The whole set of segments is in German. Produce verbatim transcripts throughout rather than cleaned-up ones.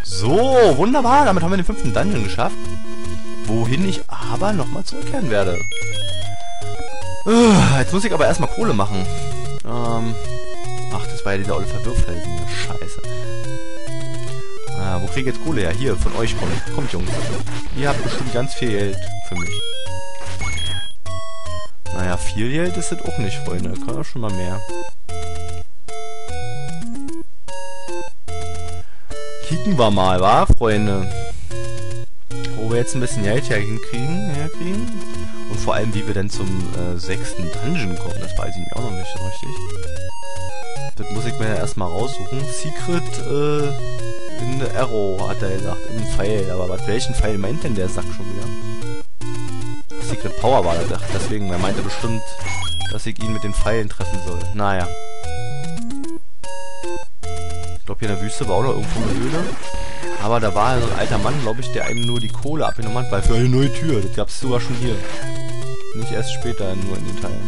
So, wunderbar. Damit haben wir den fünften Dungeon geschafft. Wohin ich aber nochmal zurückkehren werde. Uh, jetzt muss ich aber erstmal Kohle machen. Ähm, ach, das war ja dieser olle Verwirrfelsen. Scheiße. Ah, wo kriege ich jetzt Kohle her? Hier, von euch kommt. Kommt, Jungs. Ihr habt bestimmt ganz viel Geld für mich. Naja, viel Geld ist das auch nicht, Freunde. Kann auch schon mal mehr. Kicken wir mal, wa, Freunde? Wo wir jetzt ein bisschen Geld herkriegen, herkriegen. Und vor allem, wie wir denn zum äh, sechsten Dungeon kommen. Das weiß ich mir auch noch nicht so richtig. Das muss ich mir ja erstmal raussuchen. Secret, äh, in the Arrow, hat er gesagt. Im Pfeil. Aber was, welchen Pfeil meint denn der Sack schon wieder? Secret Power war das. Deswegen, er meinte bestimmt, dass ich ihn mit den Pfeilen treffen soll. Naja. Ich glaube, hier in der Wüste war auch noch irgendwo eine Höhle. Aber da war so ein alter Mann, glaube ich, der einem nur die Kohle abgenommen hat, weil für eine neue Tür. Das gab es sogar schon hier. Nicht erst später, nur in den Teilen.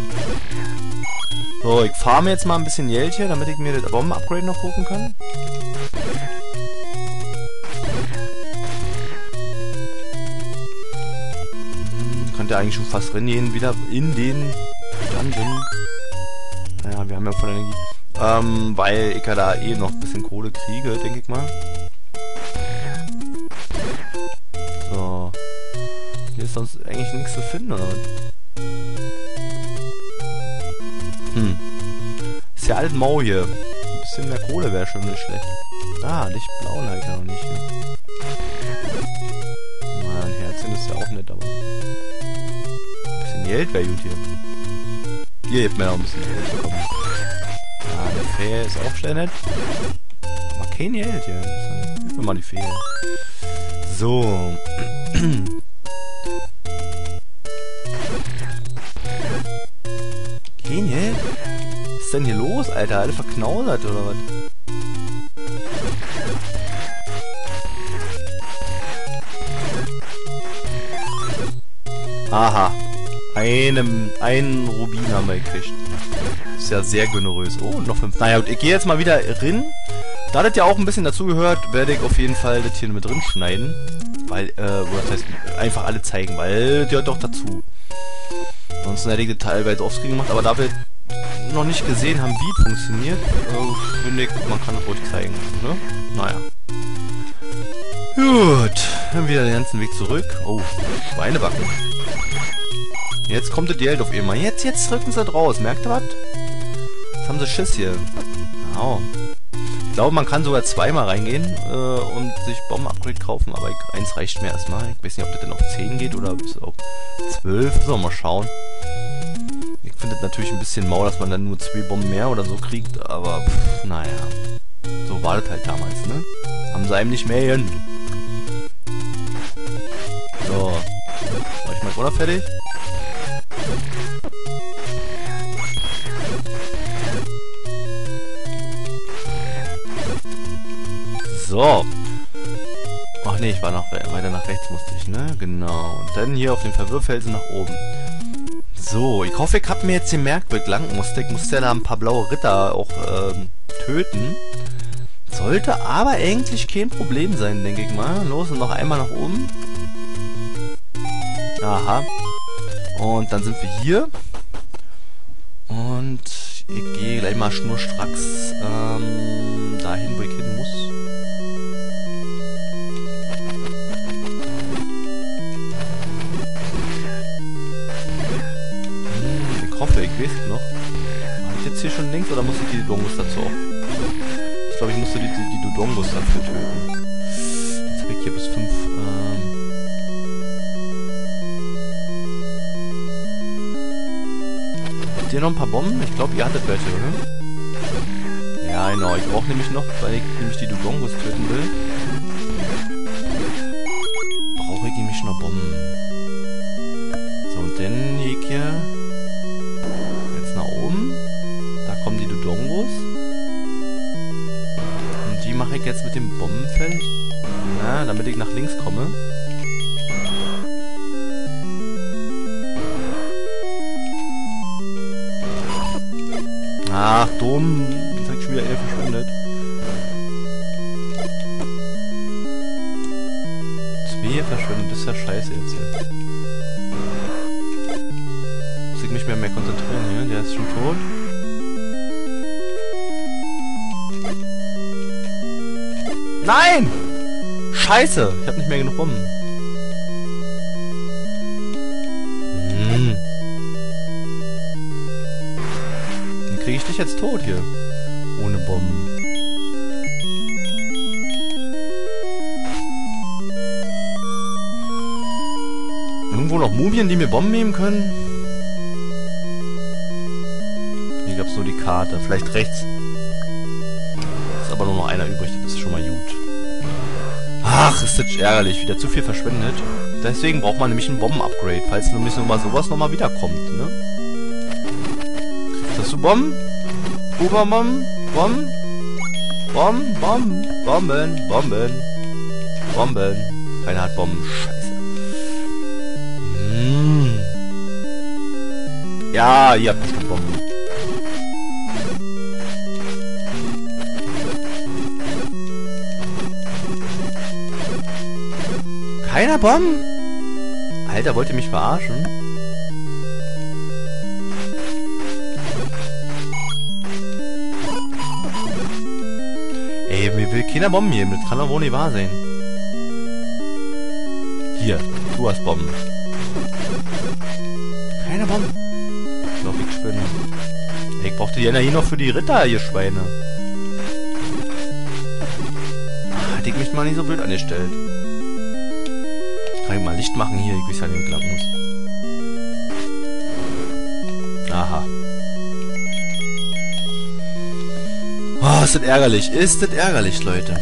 So, ich farme jetzt mal ein bisschen Geld hier, damit ich mir das Bomben-Upgrade noch gucken kann. Hm, könnte eigentlich schon fast reingehen, wieder in den Dungeon. Naja, wir haben ja voll Energie. Ähm, weil ich ja da eh noch ein bisschen Kohle kriege, denke ich mal. So. Hier ist sonst eigentlich nichts zu finden, oder was? Hm. Ist ja alles mau hier. Ein bisschen mehr Kohle wäre schon nicht schlecht. Ah, Lichtblau habe ich ja noch nicht. Hier. Na, ein Herzchen ist ja auch nett, aber... Ein bisschen Geld wäre gut hier. Hier hebt mir noch ein bisschen Geld bekommen. Ah, der Fee ist auch schnell nett. Aber kein Geld hier. Gib mir mal die Fee. So. Kein Geld? Was ist denn hier los, Alter? Alle verknausert, oder was? Aha. Einem, einen Rubin haben wir gekriegt. Ist ja sehr generös. Oh, und noch fünf. Naja, gut, ich gehe jetzt mal wieder rein. Da das ja auch ein bisschen dazugehört, werde ich auf jeden Fall das hier mit drin schneiden. Weil, äh, das heißt, einfach alle zeigen, weil das gehört doch dazu. Ansonsten hätte ich das teilweise offscreen gemacht, aber da wir noch nicht gesehen haben, wie es funktioniert, äh, finde ich, man kann das ruhig zeigen. Ne? Naja. Gut, dann wieder den ganzen Weg zurück. Oh, Schweinebacken. Jetzt kommt das Geld auf einmal. Jetzt, jetzt drücken sie das raus. Merkt ihr was? Jetzt haben sie Schiss hier. Wow. Ich glaube, man kann sogar zweimal reingehen äh, und sich Bomben-Upgrade kaufen, aber ich, eins reicht mir erstmal. Ich weiß nicht, ob das denn auf zehn geht oder bis auf zwölf. So, mal schauen. Ich finde es natürlich ein bisschen mau, dass man dann nur zwei Bomben mehr oder so kriegt, aber pff, naja. So war das halt damals, ne? Haben sie einem nicht mehr gegönnt. So. Mach ich mal Kohle fertig? So. Ach nee, ich war noch weiter nach rechts musste ich, ne? Genau. Und dann hier auf den Verwirrfelsen nach oben. So, ich hoffe, ich habe mir jetzt gemerkt, wo ich lang musste. Ich musste ja da ein paar blaue Ritter auch ähm, töten. Sollte aber eigentlich kein Problem sein, denke ich mal. Los, und noch einmal nach oben. Aha. Und dann sind wir hier. Und ich gehe gleich mal schnurstracks ähm, dahin, wo ich hin muss. Hm, ich hoffe, ich weiß es noch. Habe ich jetzt hier schon links oder muss ich die Dodongos dazu auch? Ich glaube, ich musste die, die, die Dodongos dafür töten. Jetzt habe ich hier bis fünf. Ähm Habt ihr noch ein paar Bomben? Ich glaube, ihr hattet welche, oder? Ja, genau. Ich brauche nämlich noch, weil ich nämlich die Dodongos töten will. Brauche ich nämlich noch Bomben. So, und dann gehe ich hier jetzt nach oben. Da kommen die Dodongos. Und die mache ich jetzt mit dem Bombenfeld. Na, damit ich nach links komme. Ach, dumm. Jetzt hab ich schon wieder elf verschwendet. ist ja scheiße jetzt hier. Muss ich mich mehr, mehr konzentrieren hier. Der ist schon tot. Nein! Scheiße! Ich hab nicht mehr genug Bomben. Hm. Wie kriege ich dich jetzt tot hier? Ohne Bomben. Irgendwo noch Mumien, die mir Bomben nehmen können? Hier gab's nur die Karte. Vielleicht rechts. Ist aber nur noch einer übrig. Das ist schon mal gut. Ach, ist das ärgerlich. Wieder zu viel verschwendet. Deswegen braucht man nämlich ein Bomben-Upgrade. Falls nämlich nochmal sowas nochmal wiederkommt, ne? Hast du Bomben? Uber-Bomben? Bomben? Bomben? Bomben? Bomben? Bomben? Bomben? Keiner hat Bomben. Scheiße. Hm. Ja, ihr habt bestimmt Bomben. Keiner Bomben? Alter, wollt ihr mich verarschen? Ey, mir will keiner Bomben geben. Das kann doch wohl nicht wahr sein. Hier, du hast Bomben. Keine Bomben. Ich glaube, ich spinne. Ey, ich brauchte die Energie noch für die Ritter, ihr Schweine. Ah, hätte ich mich mal nicht so blöd angestellt. Kann ich mal Licht machen hier? Ich weiß ja nicht, wie klappen muss. Aha. Oh, ist das ärgerlich. Ist das ärgerlich, Leute.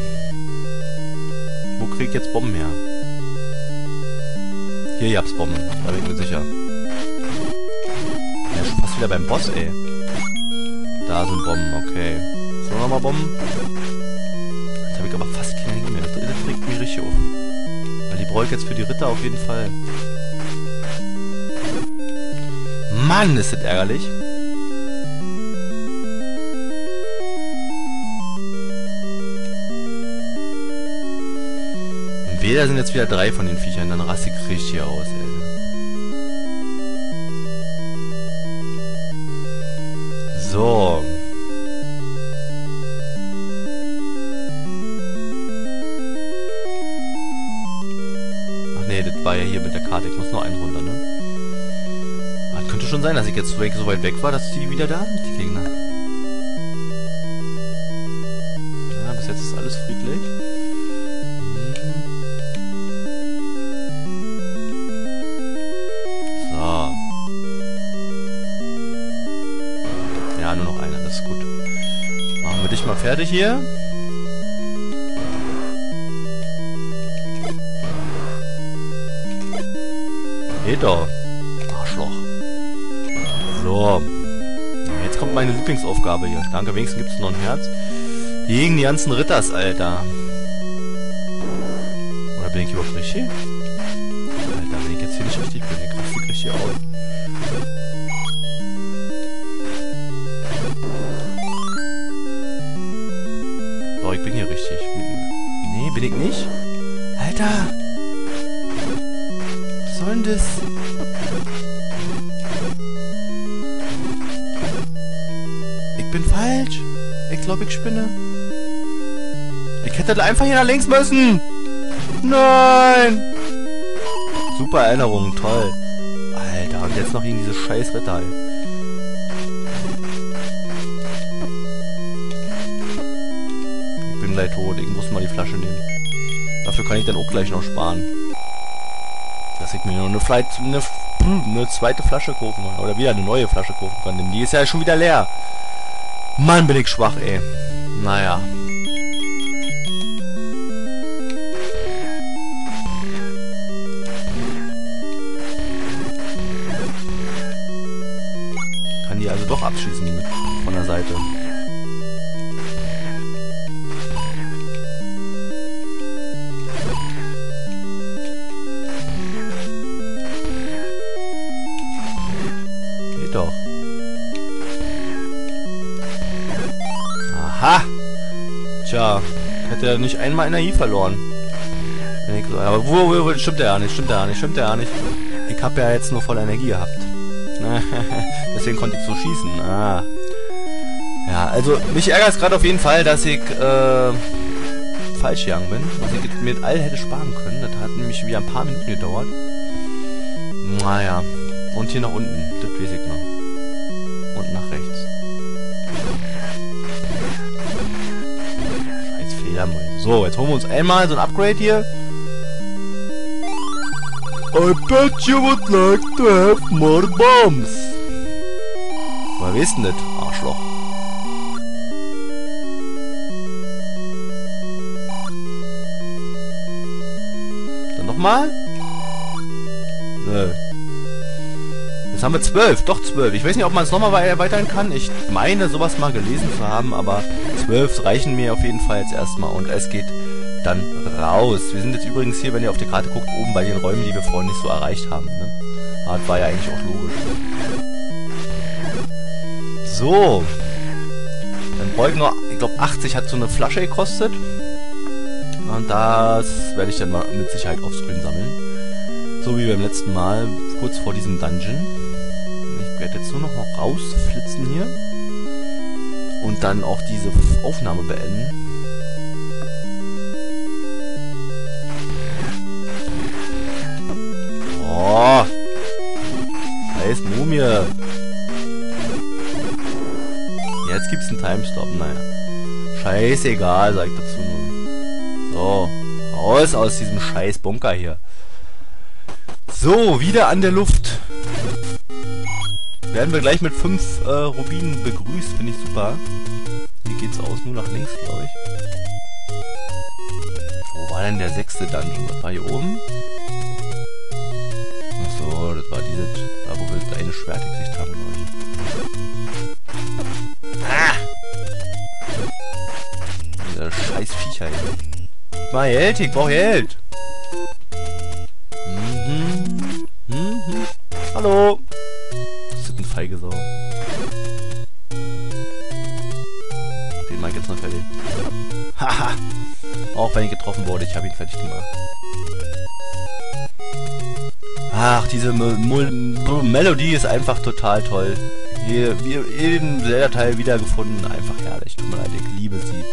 Wo krieg ich jetzt Bomben her? Hier, ihr habt's Bomben. Da bin ich mir sicher. Ja, schon fast wieder beim Boss, ey. Da sind Bomben, okay. So, nochmal Bomben. Jetzt habe ich aber fast keine Energie mehr. Das, das regt mich richtig auf. Weil die brauche ich jetzt für die Ritter auf jeden Fall. Mann, ist das ärgerlich. Entweder sind jetzt wieder drei von den Viechern, dann raste ich richtig aus, ey. So. Ach nee, das war ja hier mit der Karte. Ich muss noch einen runter, ne? Das könnte schon sein, dass ich jetzt so weit weg war, dass die wieder da sind, die Gegner. Ja, bis jetzt ist alles friedlich. Ja, nur noch einer, das ist gut. Machen wir dich mal fertig hier. Geht doch. Arschloch. So. Jetzt kommt meine Lieblingsaufgabe hier. Danke, wenigstens gibt es noch ein Herz. Gegen die ganzen Ritters, Alter. Oder bin ich überhaupt richtig? Alter, wenn ich jetzt hier nicht richtig bin, ich raste richtig aus. Oh, ich bin hier richtig. Nee, bin ich nicht? Alter! Was soll denn das? Ich bin falsch. Ich glaube, ich spinne. Ich hätte da einfach hier nach links müssen. Nein! Super Erinnerung, toll. Alter, und jetzt noch in diese scheiß Ritter, ey. Gleich tot. Ich muss mal die Flasche nehmen. Dafür kann ich dann auch gleich noch sparen. Dass ich mir nur eine, Flight, eine, eine zweite Flasche kaufen kann. Oder wieder eine neue Flasche kaufen kann. Denn die ist ja schon wieder leer. Mann, bin ich schwach, ey. Naja. Kann die also doch abschießen mit, von der Seite. Doch. Aha! Tja, hätte er nicht einmal Energie verloren. Wenn ich so, aber wo, wo, wo, stimmt ja nicht, stimmt ja nicht, stimmt ja nicht. Ich habe ja jetzt nur voll Energie gehabt. Deswegen konnte ich so schießen. Ah. Ja, also mich ärgert es gerade auf jeden Fall, dass ich äh, falsch gegangen bin. Dass ich mit all hätte sparen können. Das hat nämlich wieder ein paar Minuten gedauert. Naja. Und hier nach unten. Das weiß ich noch. Und nach rechts. Scheiß Fehlermeise. So, jetzt holen wir uns einmal so ein Upgrade hier. I bet you would like to have more bombs. Woher weißt du denn das, Arschloch? Dann nochmal? Nö. Jetzt haben wir zwölf, doch zwölf. Ich weiß nicht, ob man es nochmal erweitern kann. Ich meine, sowas mal gelesen zu haben, aber zwölf reichen mir auf jeden Fall jetzt erstmal und es geht dann raus. Wir sind jetzt übrigens hier, wenn ihr auf die Karte guckt, oben bei den Räumen, die wir vorhin nicht so erreicht haben. Ne? Aber das war ja eigentlich auch logisch. So. Dann brauche ich noch, ich glaube achtzig hat so eine Flasche gekostet. Und das werde ich dann mal mit Sicherheit aufscreen sammeln. So wie beim letzten Mal, kurz vor diesem Dungeon. Ich werde jetzt nur noch mal rausflitzen hier. Und dann auch diese Aufnahme beenden. Oh. Scheiß Mumie. Jetzt gibt's einen Timestop, naja. Scheißegal, sag ich dazu nur. So. Raus aus diesem scheiß Bunker hier. So, wieder an der Luft. Werden wir gleich mit fünf äh, Rubinen begrüßt, finde ich super. Hier geht's aus, nur nach links, glaube ich. Wo war denn der sechste Dungeon? Das war hier oben. Achso, das war diese, da wo wir das eine Schwert gekriegt haben, glaube ich. Ah! Dieser scheiß Viecher hier. Mal Geld, ich brauch Geld. Mhm. Mhm. Hallo. Das ist ein feige Sau. Den mach ich jetzt noch fertig. Haha. Auch wenn ich getroffen wurde, ich habe ihn fertig gemacht. Ach, diese Melodie ist einfach total toll. Hier, wir jeden Zelda-Teil wiedergefunden. Einfach herrlich. Tut mir leid, ich liebe sie.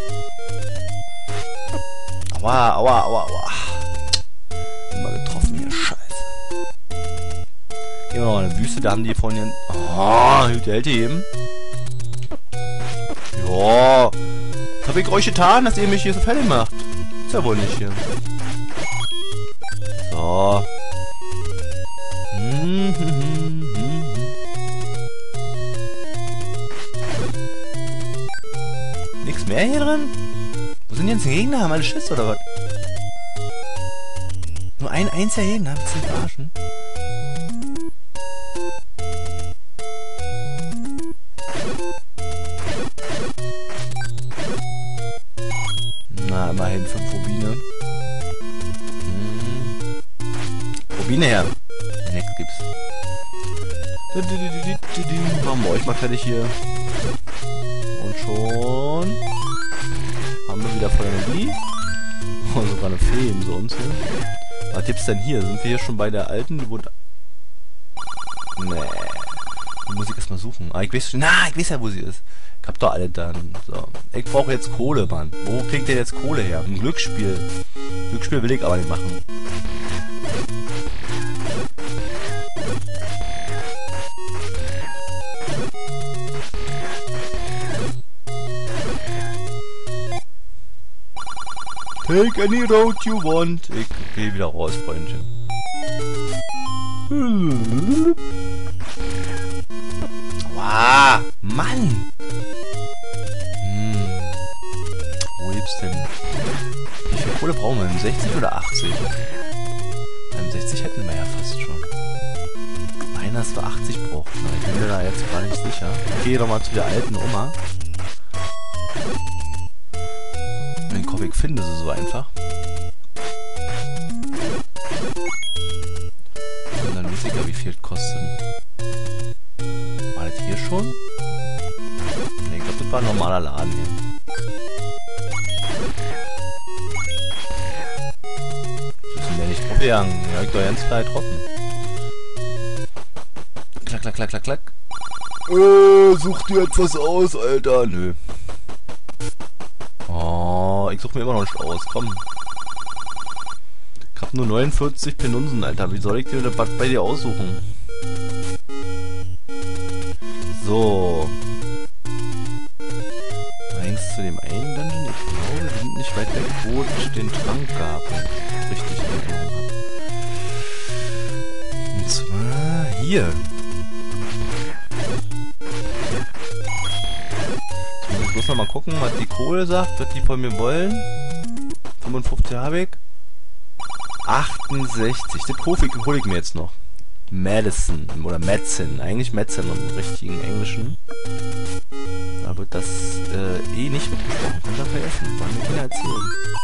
Aua, aua, aua, aua. Immer getroffen hier, scheiße. Gehen wir mal in eine Wüste, da haben die vorhin hier... Oh, die hält die eben. Ja. Was hab ich euch getan, dass ihr mich hier so fertig macht? Ist ja wohl nicht hier. So. Nix mehr hier drin? Wo sind jetzt die Gegner? Haben alle Schiss oder was? Nur ein einziger Gegner? Willst du mich verarschen? Na, immerhin fünf Rubine. Hm. Rubine her. Next gibt's. Machen wir euch mal fertig hier. Und schon haben wir wieder voll Energie. Oh, sogar eine Fee im Sonst. Was gibt's denn hier? Sind wir hier schon bei der alten? Die wurde... Nee. Die muss ich erstmal suchen. Ah, ich weiß schon. Na, ich weiß ja, wo sie ist. Ich hab doch alle dann. So. Ich brauche jetzt Kohle, Mann. Wo kriegt ihr jetzt Kohle her? Ein Glücksspiel. Glücksspiel will ich aber nicht machen. Take any road you want. Ich geh wieder raus, Freundchen. Wow, Mann! Hm. Wo gibt's denn? Wie viel Kohle brauchen wir? sechzig oder achtzig? Beim sechzig hätten wir ja fast schon. Meiner, dass wir achtzig brauchen. Ich bin mir da jetzt gar nicht sicher. Ich gehe doch mal zu der alten Oma. Den Comic finde sie so einfach. Und dann weiß ich ja, wie viel es kostet. War das hier schon? Ne, ich glaube, das war ein normaler Laden hier. abgegangen. Ja, ich doch ganz klar getroffen. Klack, klack, klack, klack, klack. Äh, such dir etwas aus, Alter. Nö. Oh, ich such mir immer noch nicht aus. Komm. Ich hab nur neunundvierzig Penunsen, Alter. Wie soll ich dir was bei dir aussuchen? So. Eins zu dem einen Dungeon. Ich glaube, wir sind nicht weit weg, wo ich den Trank gab. Richtig in Erinnerung habe. Und zwar hier. Jetzt muss ich bloß noch mal gucken, was die Kohle sagt, was die von mir wollen. fünfundfünfzig habe ich. achtundsechzig. Das Profi hole ich mir jetzt noch. Madison oder Madsen. Eigentlich Madsen im richtigen Englischen. Da wird das äh, eh nicht mitgesprochen. Könnt ihr vergessen. Wollen wir Kinder erzählen.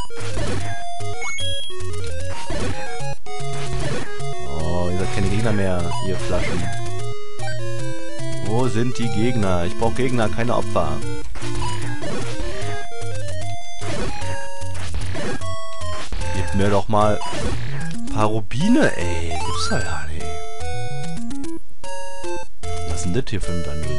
Oh, ihr seid keine Gegner mehr, ihr Flaschen. Wo sind die Gegner? Ich brauche Gegner, keine Opfer. Gebt mir doch mal ein paar Rubine, ey. Gibt's doch ja nicht. Was ist denn das hier für ein Dungeon?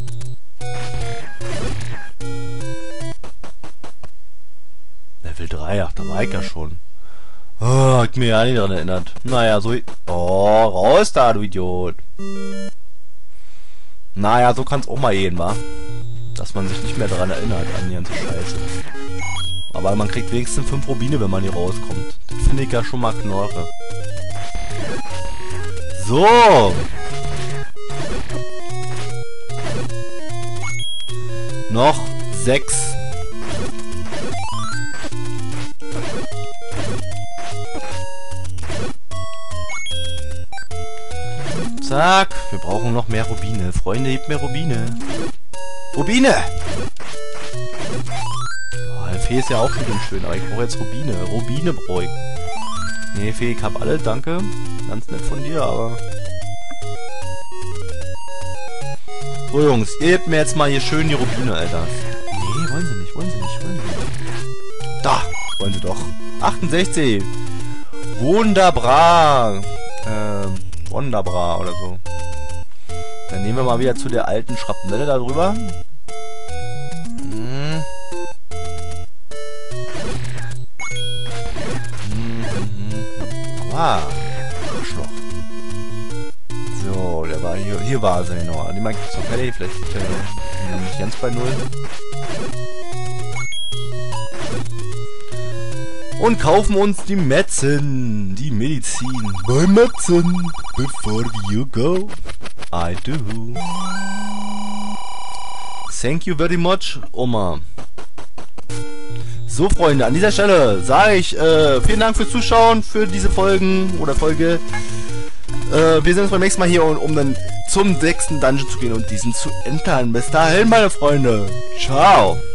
Level drei, ach, da war ich ja schon. Oh, hab ich mir ja nicht dran erinnert. Naja, so... Oh, raus da, du Idiot. Naja, so kann's auch mal gehen, wa? Dass man sich nicht mehr daran erinnert, an die ganze Scheiße. Aber man kriegt wenigstens fünf Rubine, wenn man hier rauskommt. Das finde ich ja schon mal Knorre. So! Noch sechs. Zack. Wir brauchen noch mehr Rubine. Freunde, hebt mehr Rubine. Rubine! Oh, Fee ist ja auch gut und schön, aber ich brauche jetzt Rubine. Rubine brauche ich. Nee, Fee, ich hab alle, danke. Ganz nett von dir, aber... So, Jungs, ihr gebt mir jetzt mal hier schön die Rubine, Alter. Nee, wollen sie nicht, wollen sie nicht, wollen sie nicht. Da, wollen sie doch. achtundsechzig. Wunderbra. Ähm, Wunderbra oder so. Dann nehmen wir mal wieder zu der alten Schrapnelle da drüber. Hm. Hm, hm, hm. Ah, Arschloch. So, der war hier, hier war sie genau. Die mag ich so fertig, vielleicht ist er nicht ganz bei null. Und kaufen uns die Medizin, die Medizin. Bei Medizin, before you go, I do. Thank you very much, Oma. So, Freunde, an dieser Stelle sage ich äh, vielen Dank fürs Zuschauen, für diese Folgen oder Folge. Äh, wir sehen uns beim nächsten Mal hier, um, um dann zum sechsten Dungeon zu gehen und diesen zu entern. Bis dahin, meine Freunde. Ciao.